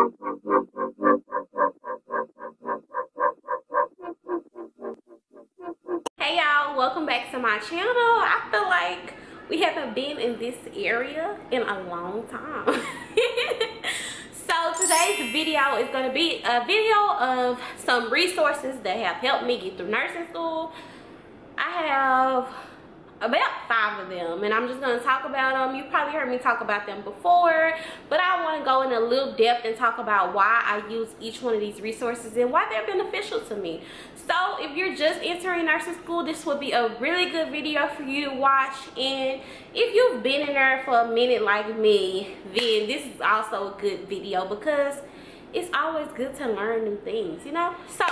Hey y'all, welcome back to my channel. I feel like we haven't been in this area in a long time. So today's video is going to be a video of some resources that have helped me get through nursing school. I have about 5 of them, and I'm just going to talk about them. You probably heard me talk about them before, but I want to go in a little depth and talk about why I use each one of these resources and why they're beneficial to me. So if you're just entering nursing school, this would be a really good video for you to watch. And if you've been in there for a minute like me, then this is also a good video because it's always good to learn new things, you know. So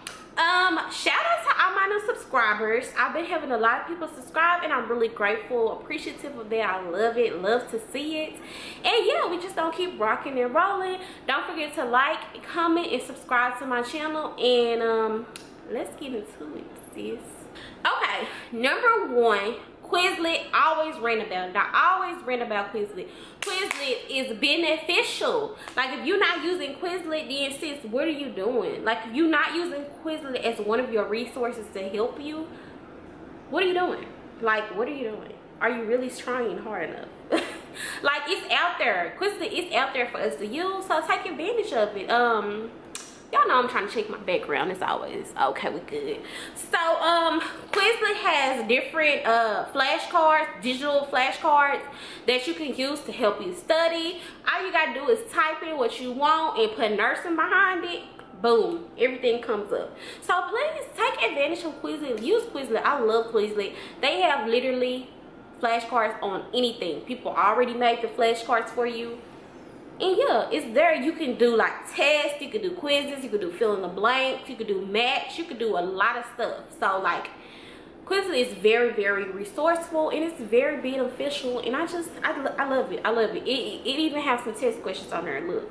shout out to all my new subscribers. I've been having a lot of people subscribe, and I'm really grateful, appreciative of that. I love it, love to see it. And yeah, we just don't keep rocking and rolling. Don't forget to like, comment, and subscribe to my channel. And let's get into it, sis. Okay, number 1, Quizlet. Always rant about it. I always rant about Quizlet. Quizlet is beneficial. Like, if you're not using Quizlet, then sis, what are you doing? Like, if you're not using Quizlet as one of your resources to help you, what are you doing? Like, what are you doing? Are you really trying hard enough? Like, it's out there. Quizlet is out there for us to use, so take advantage of it. Y'all know I'm trying to check my background. It's always okay, we good. So Quizlet has different flashcards, digital flashcards that you can use to help you study. All you gotta do is type in what you want and put nursing behind it. Boom, everything comes up. So please take advantage of Quizlet. Use Quizlet. I love Quizlet. They have literally flashcards on anything. People already made the flashcards for you. And yeah, it's there. You can do like tests, you can do quizzes, you can do fill in the blanks, you can do match, you can do a lot of stuff. So like, Quizlet is very, very resourceful, and it's very beneficial, and I love it. I love it. It even has some test questions on there. Look,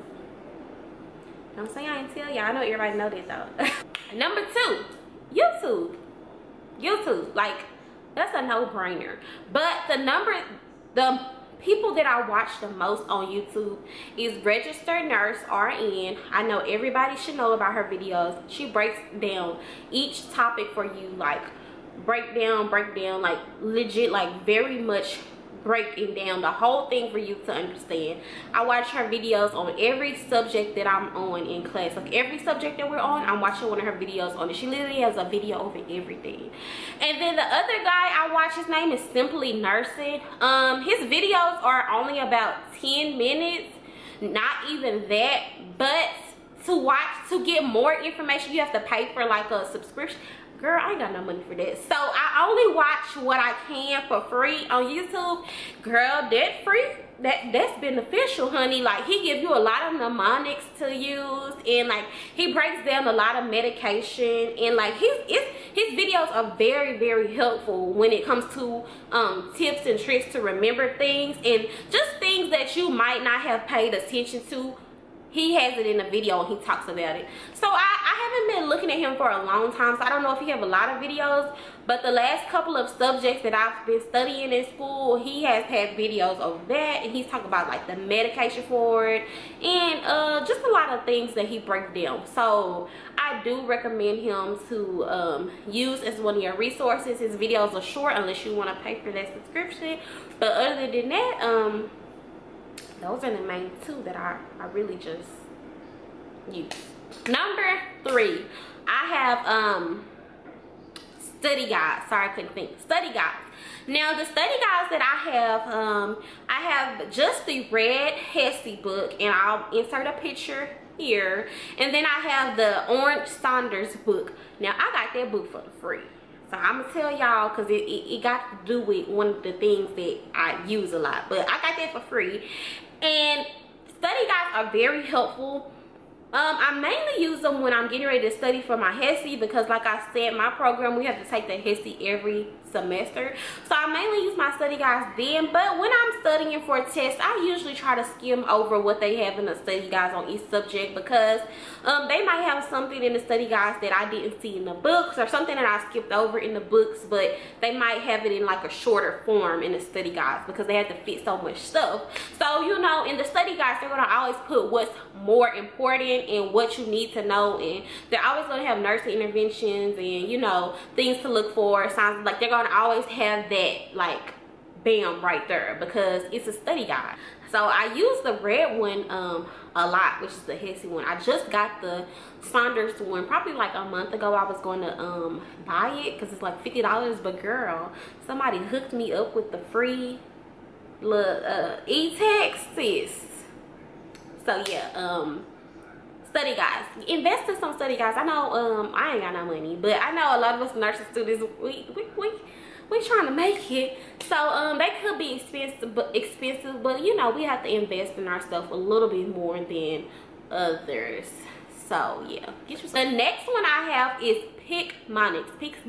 I'm saying I didn't tell y'all. I know everybody know that though. Number 2, YouTube. Like, that's a no-brainer. But the people that I watch the most on YouTube is Registered Nurse RN. I know everybody should know about her videos. She breaks down each topic for you, like break down, like legit, like very much breaking down the whole thing for you to understand. I watch her videos on every subject that I'm on in class. Like every subject that we're on, I'm watching one of her videos on it. She literally has a video over everything. And then the other guy I watch, his name is Simply Nursing. His videos are only about 10 minutes, not even that. But to get more information, you have to pay for like a subscription. Girl, I ain't got no money for that. So I only watch what I can for free on YouTube. Girl, that's beneficial, honey. Like, he gives you a lot of mnemonics to use, and like he breaks down a lot of medication, and like his videos are very, very helpful when it comes to tips and tricks to remember things, and just things that you might not have paid attention to. He has it in a video and he talks about it. So I haven't been looking at him for a long time, so I don't know if he have a lot of videos, but the last couple of subjects that I've been studying in school, he has had videos of that, and he's talking about like the medication for it, and just a lot of things that he breaks down. So I do recommend him to use as one of your resources. His videos are short unless you want to pay for that subscription, but other than that, those are the main 2 that I really just use. Number 3, I have study guides. Sorry, I couldn't think. Study guides. Now the study guides that I have just the red HESI book, and I'll insert a picture here, and then I have the orange Saunders book. Now I got that book for free. So I'm gonna tell y'all, because it got to do with one of the things that I use a lot, but I got that for free. And study guides are very helpful. I mainly use them when I'm getting ready to study for my HESI, because like I said, my program, we have to take the HESI every semester. So I mainly use my study guides then, but when I'm studying for a test, I usually try to skim over what they have in the study guides on each subject, because they might have something in the study guides that I didn't see in the books, or something that I skipped over in the books, but they might have it in like a shorter form in the study guides because they had to fit so much stuff. So, you know, in the study guides, they're gonna always put what's more important and what you need to know, and they're always going to have nursing interventions and, you know, things to look for. Sounds like they're going to always have that, like, bam, right there, because it's a study guide. So I use the red one a lot, which is the Hesse one. I just got the Saunders one probably like a month ago. I was going to buy it because it's like $50, but girl, somebody hooked me up with the free little e-text, sis. So yeah, study guides. Invest in some study guides. I know I ain't got no money, but I know a lot of us nursing students, we trying to make it. So they could be expensive, but you know, we have to invest in ourselves a little bit more than others. So yeah, get you some. The next one I have is Picmonics.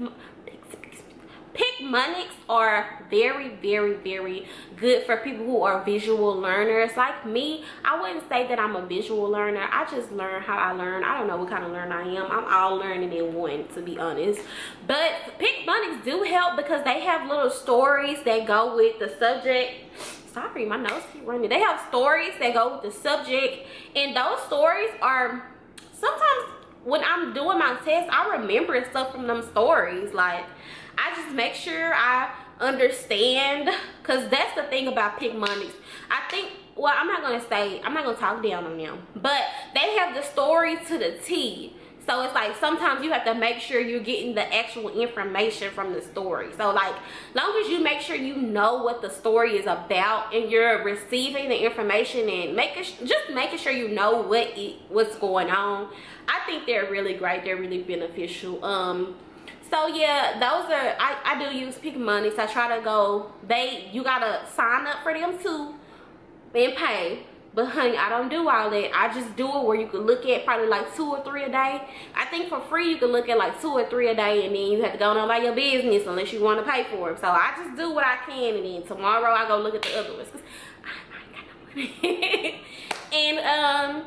Picmonics are very, very, very good for people who are visual learners like me. I wouldn't say that I'm a visual learner. I just learn how I learn. I don't know what kind of learner I am. I'm all learning in one, to be honest. But Picmonics do help because they have little stories that go with the subject. Sorry, my nose keep running. They have stories that go with the subject, and those stories are sometimes when I'm doing my test, I remember stuff from them stories. Like, I just make sure I understand, because that's the thing about Picmonics. I think, well, I'm not going to talk down on them, but they have the story to the T. So it's like sometimes you have to make sure you're getting the actual information from the story. So like, long as you make sure you know what the story is about and you're receiving the information and just making sure you know what's going on, I think they're really great. They're really beneficial. So yeah, those are, I do use Picmonics. I try to go, you gotta sign up for them too and pay. But honey, I don't do all that. I just do it where you can look at probably like 2 or 3 a day. I think for free you can look at like 2 or 3 a day, and then you have to go on about your business unless you want to pay for them. So I just do what I can, and then tomorrow I go look at the other ones, because I ain't got no money. And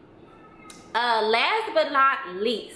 last but not least,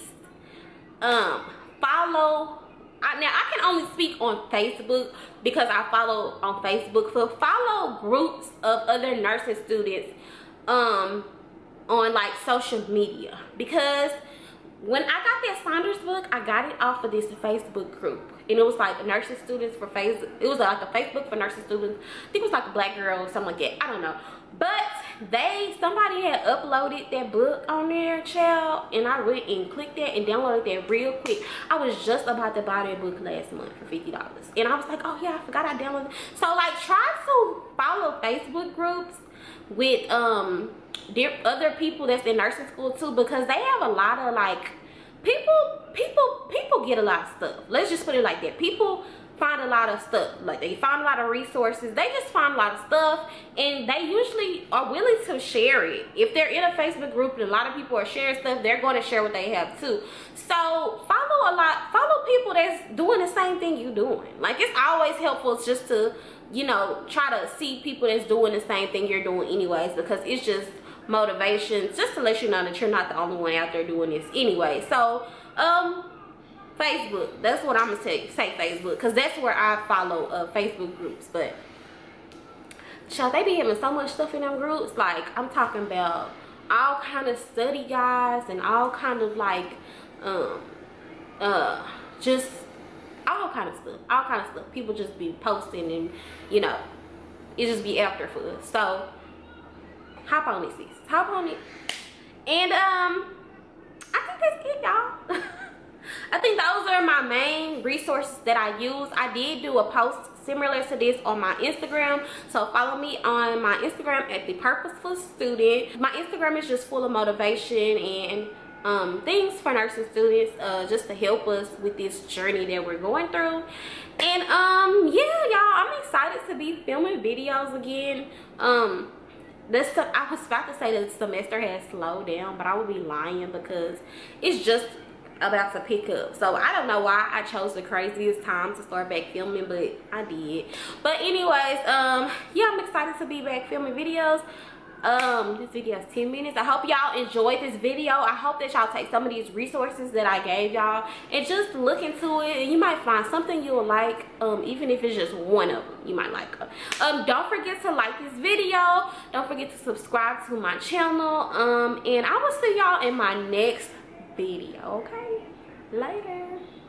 follow. Now I can only speak on Facebook because I follow on Facebook. So follow groups of other nursing students on like social media, because when I got that Saunders book, I got it off of this Facebook group, and it was like nursing students for Facebook. It was like a Facebook for nursing students. I think it was like a black girl or something like that. I don't know. But somebody had uploaded that book on there, child, and I went and clicked that and downloaded that real quick. I was just about to buy that book last month for $50, and I was like, oh yeah, I forgot I downloaded it. So like, try to follow Facebook groups with other people that's in nursing school too, because they have a lot of like people get a lot of stuff. Let's just put it like that. People find a lot of stuff. Like, they find a lot of resources. They just find a lot of stuff, and they usually are willing to share it. If they're in a Facebook group and a lot of people are sharing stuff, they're going to share what they have too. So follow people that's doing the same thing you're doing. Like, it's always helpful just to, you know, try to see people that's doing the same thing you're doing anyways, because it's just motivation, just to let you know that you're not the only one out there doing this anyway. So Facebook, that's what I'm gonna say Facebook, because that's where I follow Facebook groups. But child, they be having so much stuff in them groups. Like, I'm talking about all kind of study guides and all kind of like just all kind of stuff. People just be posting, and you know, it just be after for us. So hop on it, sis. Hop on it. And I think that's it, y'all. I think those are my main resources that I use. I did do a post similar to this on my Instagram, so follow me on my Instagram at The Purposeful Student. My Instagram is just full of motivation and things for nursing students, just to help us with this journey that we're going through. And yeah, y'all, I'm excited to be filming videos again. I was about to say that the semester has slowed down, but I would be lying, because it's just about to pick up. So I don't know why I chose the craziest time to start back filming, but I did. But anyways, yeah, I'm excited to be back filming videos. This video is 10 minutes. I hope y'all enjoyed this video. I hope that y'all take some of these resources that I gave y'all and just look into it, and you might find something you'll like, even if it's just one of them you might like. Don't forget to like this video. Don't forget to subscribe to my channel, and I will see y'all in my next video. Okay, later.